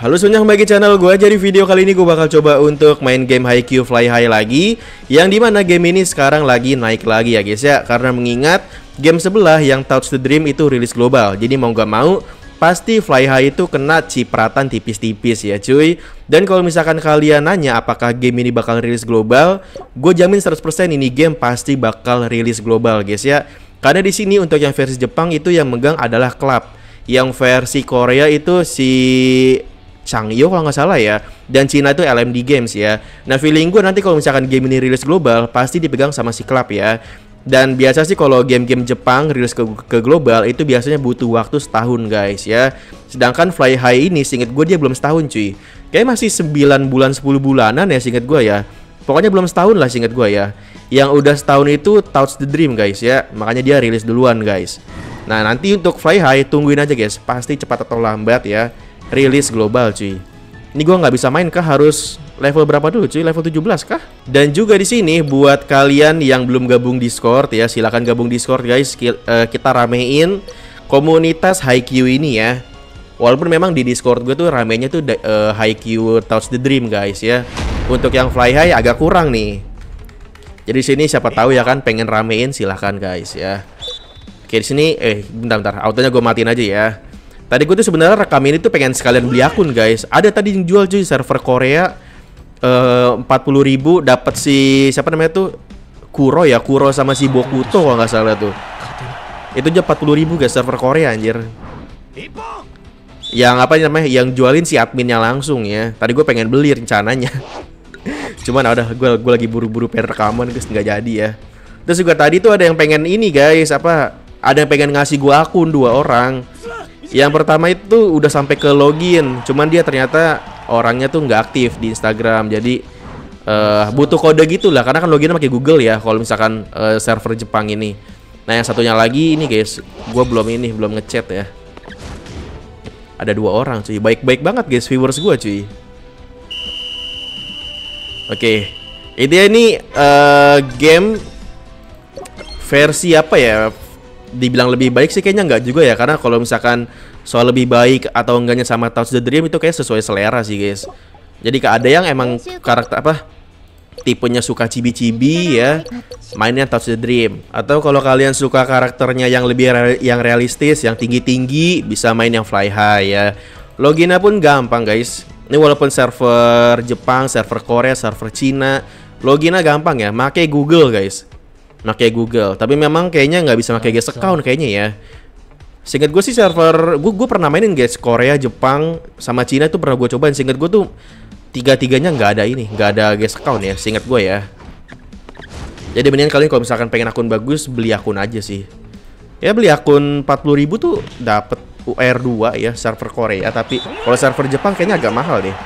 Halo semuanya, kembali ke channel gue. Jadi video kali ini gue bakal coba untuk main game Haikyuu Fly High lagi, yang dimana game ini sekarang lagi naik lagi ya guys ya. Karena mengingat game sebelah yang Touch the Dream itu rilis global. Jadi mau gak mau pasti Fly High itu kena cipratan tipis-tipis ya cuy. Dan kalau misalkan kalian nanya apakah game ini bakal rilis global, gue jamin 100% ini game pasti bakal rilis global guys ya. Karena di sini untuk yang versi Jepang itu yang megang adalah Club. Yang versi Korea itu si Changyo kalau nggak salah ya, dan Cina itu LMD Games ya. Nah feeling gue nanti kalau misalkan game ini rilis global pasti dipegang sama si Club ya. Dan biasa sih kalau game-game Jepang rilis ke global itu biasanya butuh waktu setahun guys ya. Sedangkan Fly High ini seinget gue dia belum setahun cuy. Kayak masih 9 bulan 10 bulanan ya seinget gue ya. Pokoknya belum setahun lah seinget gue ya. Yang udah setahun itu Touch the Dream guys ya. Makanya dia rilis duluan guys. Nah nanti untuk Fly High tungguin aja guys, pasti cepat atau lambat ya rilis global cuy. Ini gue nggak bisa main kah, harus level berapa dulu cuy? Level 17 kah? Dan juga di sini buat kalian yang belum gabung Discord ya, silakan gabung Discord guys. Kita ramein komunitas Haikyuu ini ya. Walaupun memang di Discord gue tuh ramenya tuh Haikyuu Touch the Dream guys ya. Untuk yang Fly High agak kurang nih. Jadi sini siapa tahu ya kan pengen ramein, silahkan guys ya. Oke di sini bentar, autonya gue matiin aja ya. Tadi gue tuh sebenarnya rekam ini tuh pengen sekalian beli akun guys. Ada tadi yang jual cuy, server Korea 40.000 dapat si siapa namanya tuh Kuro ya, Kuro sama si Bokuto kalau nggak salah tuh. Itu aja 40.000 guys, server Korea anjir. Yang apa namanya, yang jualin si adminnya langsung ya. Tadi gue pengen beli rencananya. Cuman udah gue lagi buru-buru pengen rekaman guys, nggak jadi ya. Terus juga tadi tuh ada yang pengen ini guys, apa? Ada yang pengen ngasih gue akun 2 orang. Yang pertama itu udah sampai ke login, cuman dia ternyata orangnya tuh nggak aktif di Instagram. Jadi butuh kode gitu lah, karena kan loginnya pakai Google ya kalau misalkan server Jepang ini. Nah yang satunya lagi ini guys, gue belum ngechat ya. Ada 2 orang cuy, baik-baik banget guys viewers gue cuy. Oke, ini game versi apa ya? Dibilang lebih baik sih kayaknya nggak juga ya, karena kalau misalkan soal lebih baik atau enggaknya sama Touch the Dream itu kayak sesuai selera sih guys. Jadi ada yang emang karakter apa tipenya suka cibi-cibi ya, mainnya Touch the Dream. Atau kalau kalian suka karakternya yang lebih yang realistis, yang tinggi-tinggi, bisa main yang Fly High ya. Loginnya pun gampang guys. Ini walaupun server Jepang, server Korea, server Cina, loginnya gampang ya, pakai Google guys. Pakai Google, tapi memang kayaknya nggak bisa pakai guest account kayaknya ya. Seingat gue sih server gue pernah mainin guys, Korea, Jepang, sama Cina itu pernah gue cobain. Seingat gue tuh tiga-tiganya nggak ada guest account ya, seingat gue ya. Jadi mendingan kalian kalau misalkan pengen akun bagus, beli akun aja sih. Ya beli akun 40.000 tuh dapet UR2 ya, server Korea. Tapi kalau server Jepang kayaknya agak mahal deh.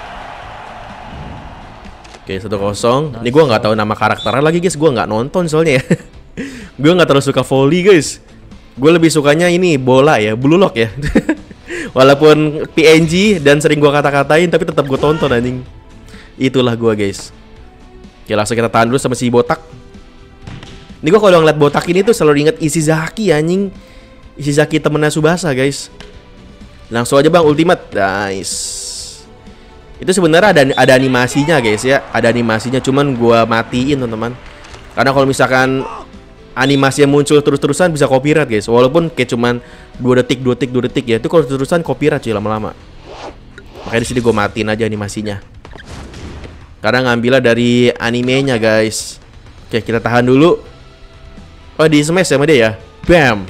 Oke 1-0. Ini gue nggak tahu nama karakternya lagi guys, gue nggak nonton soalnya ya. Gue nggak terlalu suka volley guys. Gue lebih sukanya ini bola ya, Blue Lock ya. Walaupun PNG dan sering gue kata-katain, tapi tetap gue tonton anjing. Itulah gue guys. Oke langsung kita tahan dulu sama si botak. Ini gue kalau ngeliat botak ini tuh selalu inget Ishizaki anjing. Ishizaki temennya Tsubasa guys. Langsung aja bang ultimate. Nice. Itu sebenarnya ada animasinya guys ya, ada animasinya, cuman gua matiin teman-teman. Karena kalau misalkan animasinya muncul terus-terusan bisa copyright guys. Walaupun kayak cuman 2 detik ya, itu kalau terus-terusan copyright cuy lama-lama. Makanya di sini gua matiin aja animasinya. Karena ngambilnya dari animenya guys. Oke, kita tahan dulu. Oh, di smash sama dia ya. Bam.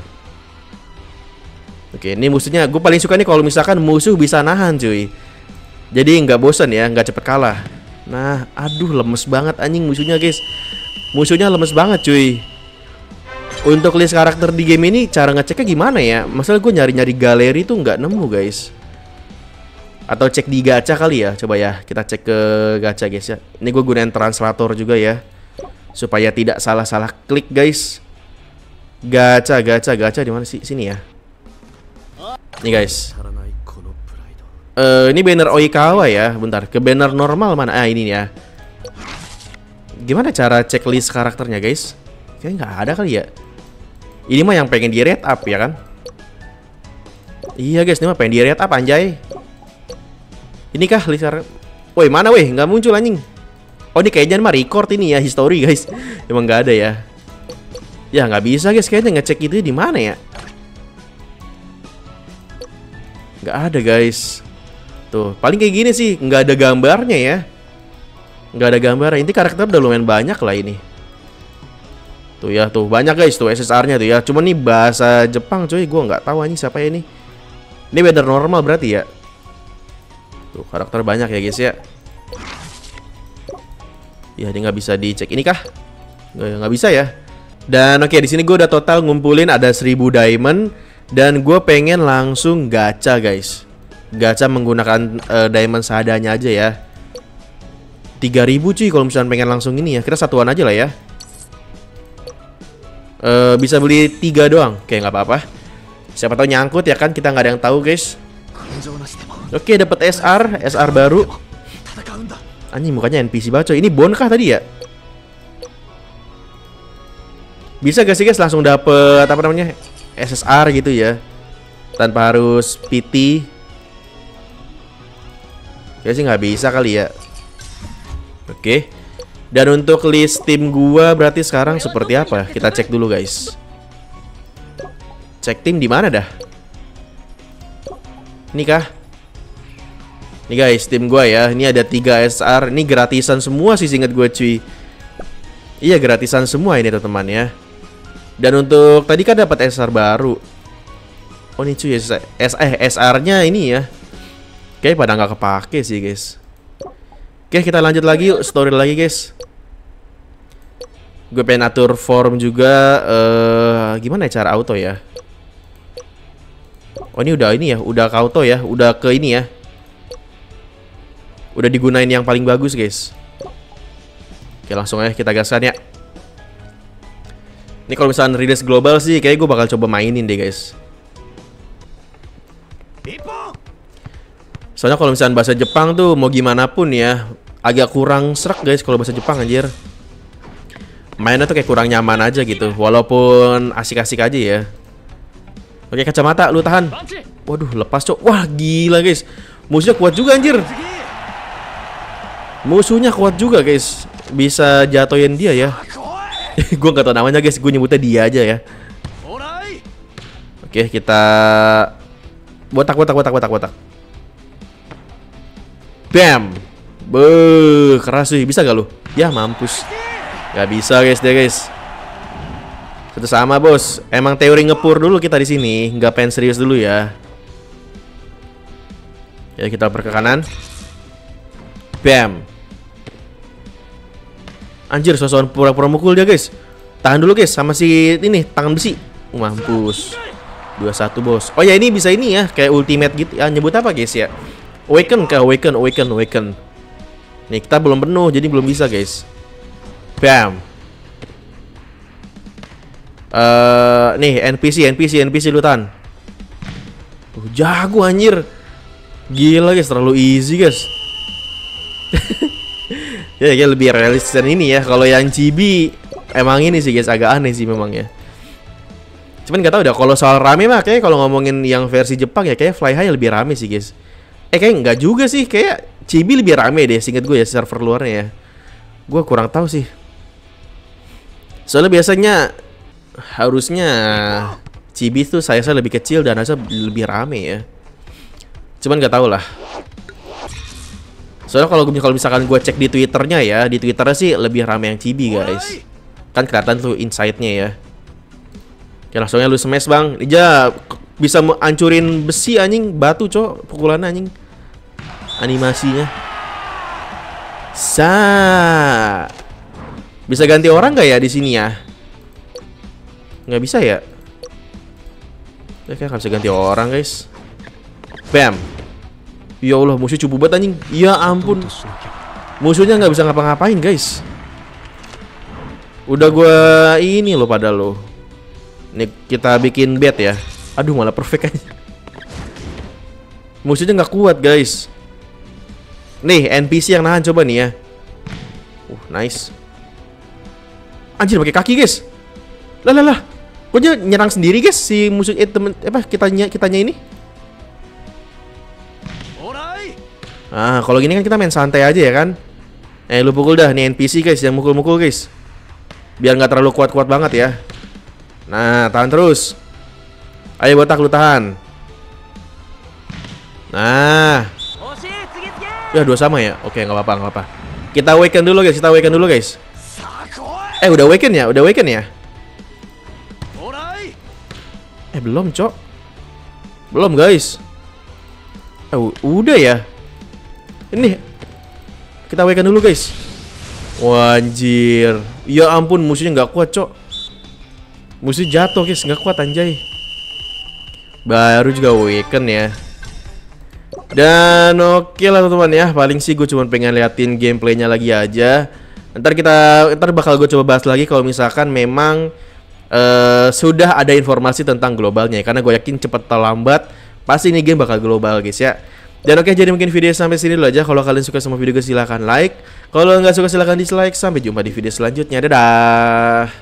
Oke, ini musuhnya gue paling suka nih kalau misalkan musuh bisa nahan cuy. Jadi nggak bosan ya, nggak cepet kalah. Nah, aduh lemes banget anjing musuhnya guys. Musuhnya lemes banget cuy. Untuk list karakter di game ini cara ngeceknya gimana ya? Masalah gue nyari-nyari galeri tuh nggak nemu guys. Atau cek di gacha kali ya. Coba ya kita cek ke gacha guys ya. Ini gue gunain translator juga ya, supaya tidak salah-salah klik guys. Gacha di mana sih? Sini ya. Nih guys. Ini banner Oikawa ya. Bentar, ke banner normal mana? Ah ini ya. Gimana cara checklist karakternya guys? Kayaknya nggak ada kali ya. Ini mah yang pengen di rate up ya kan? Iya guys, ini mah pengen di rate up anjay. Ini kah Lizard? Woi, mana weh? Nggak muncul anjing. Oh, ini kayaknya mah record ini ya, history guys. Emang nggak ada ya. Ya nggak bisa guys, kayaknya ngecek itu di mana ya? Nggak ada guys. Tuh, paling kayak gini sih, nggak ada gambarnya ya. Nggak ada gambar. Ini karakter udah lumayan banyak lah ini. Tuh ya, tuh banyak guys tuh SSR-nya tuh ya. Cuman nih bahasa Jepang coy, gua nggak tahu anjing siapa ya ini. Ini bener normal berarti ya. Tuh karakter banyak ya guys ya. Ya dia nggak bisa dicek. Ini kah? Nggak bisa ya. Dan oke, di sini gue udah total ngumpulin ada 1000 diamond. Dan gue pengen langsung gacha guys. Gacha menggunakan diamond seadanya aja ya. 3000 cuy kalau misalnya pengen langsung ini ya. Kita satuan aja lah ya. Bisa beli 3 doang. Oke, nggak apa-apa. Siapa tahu nyangkut ya kan, kita nggak ada yang tahu guys. Oke, dapat SR baru. Anjing mukanya NPC baco. Ini Bon kah tadi ya? Bisa gak sih guys langsung dapet apa namanya SSR gitu ya, tanpa harus PT? Kayaknya sih nggak bisa kali ya. Oke. Dan untuk list tim gua berarti sekarang seperti apa? Kita cek dulu guys. Cek tim di mana dah? Ini kah? Nih guys, tim gua ya. Ini ada 3 SR. Ini gratisan semua sih seinget gue cuy. Iya, gratisan semua ini teman-teman ya. Dan untuk tadi kan dapat SR baru. Oh ini cuy, SR-nya ini ya. Kayak pada nggak kepake sih guys. Oke, kita lanjut lagi yuk, story lagi guys. Gue pengen atur form juga. Gimana ya cara auto ya? Oh ini udah ini ya, udah ke auto ya, udah ke ini ya. Udah digunain yang paling bagus guys. Oke, langsung aja kita gaskan ya. Ini kalau misalnya release global sih kayak gue bakal coba mainin deh guys. Soalnya kalau misalnya bahasa Jepang tuh mau gimana pun ya agak kurang serak guys kalau bahasa Jepang anjir. Mainnya tuh kayak kurang nyaman aja gitu. Walaupun asik-asik aja ya. Oke, kacamata lu tahan. Waduh, lepas cok. Wah gila guys. Musuhnya kuat juga anjir. Musuhnya kuat juga guys. Bisa jatoin dia ya. Gue gak tau namanya guys, gue nyebutnya dia aja ya. Oke, kita botak. Bam. Beuh, keras sih. Bisa gak lu? Ya mampus. Gak bisa guys dia guys. Itu sama bos. Emang teori ngepur dulu kita di sini, nggak pengen serius dulu ya. Ya kita oper ke kanan. Bam. Anjir, sosokan pura-pura mukul dia guys. Tahan dulu guys sama si ini tangan besi. Mampus. 2-1 bos. Oh ya ini bisa ini ya, kayak ultimate gitu. Ya, nyebut apa guys ya? Awaken kah? Awaken. Nih kita belum penuh jadi belum bisa guys. Bam. Nih NPC lu tahan. Jago anjir. Gila guys, terlalu easy guys. Ya kayak lebih realistis dan ini ya. Kalau yang chibi emang ini sih guys agak aneh sih memang ya. Cuman gak tahu dah kalau soal rame mah kayak kalau ngomongin yang versi Jepang ya kayak Fly High lebih rame sih guys. Kayak enggak juga sih, kayak chibi lebih rame deh seinget gue ya server luarnya ya. Gue kurang tahu sih. Soalnya biasanya harusnya chibi tuh saya lebih kecil dan harusnya lebih rame ya. Cuman gak tahu lah. Soalnya kalau misalkan gue cek di Twitternya ya, di Twitternya sih lebih rame yang chibi guys. Kan kelihatan tuh insight-nya ya. Oke, langsungnya lu smash bang. Ija bisa hancurin besi anjing, batu cok, pukulan anjing. Animasinya. Bisa ganti orang nggak ya di sini ya? Nggak bisa ya? Kayak nggak bisa ganti orang guys. Bam. Ya Allah, musuh cupu banget anjing. Ya ampun. Musuhnya nggak bisa ngapa-ngapain guys. Udah gue ini loh pada lo. Nih kita bikin bet ya. Aduh malah perfect aja. Musuhnya nggak kuat guys. Nih NPC yang nahan coba nih ya. Nice. Anjir pakai kaki guys. Lah. Kok dia nyerang sendiri guys si musuh temen apa kitanya ini? Ah, kalau gini kan kita main santai aja ya kan. Lu pukul dah nih NPC guys, yang mukul-mukul guys. Biar nggak terlalu kuat-kuat banget ya. Nah, tahan terus. Ayo botak, lu tahan. Nah. Ya, dua sama ya. Oke, nggak apa-apa, nggak apa-apa. Kita awaken dulu guys, kita awaken dulu guys. Udah awaken ya? Udah awaken ya? Belum, Cok. Belum, guys. Udah ya. Ini kita awaken dulu, guys. Wanjir. Ya ampun, musuhnya nggak kuat, Cok. Musuh jatuh, guys, nggak kuat anjay. Baru juga awaken ya. Dan oke lah teman-teman ya. Paling sih gue cuma pengen liatin gameplaynya lagi aja. Ntar bakal gue coba bahas lagi kalau misalkan memang sudah ada informasi tentang globalnya, karena gue yakin cepat atau lambat pasti ini game bakal global guys ya. Dan oke, jadi mungkin video sampai sini dulu aja. Kalau kalian suka sama video gue silahkan like. Kalau nggak suka silahkan dislike. Sampai jumpa di video selanjutnya. Dadah.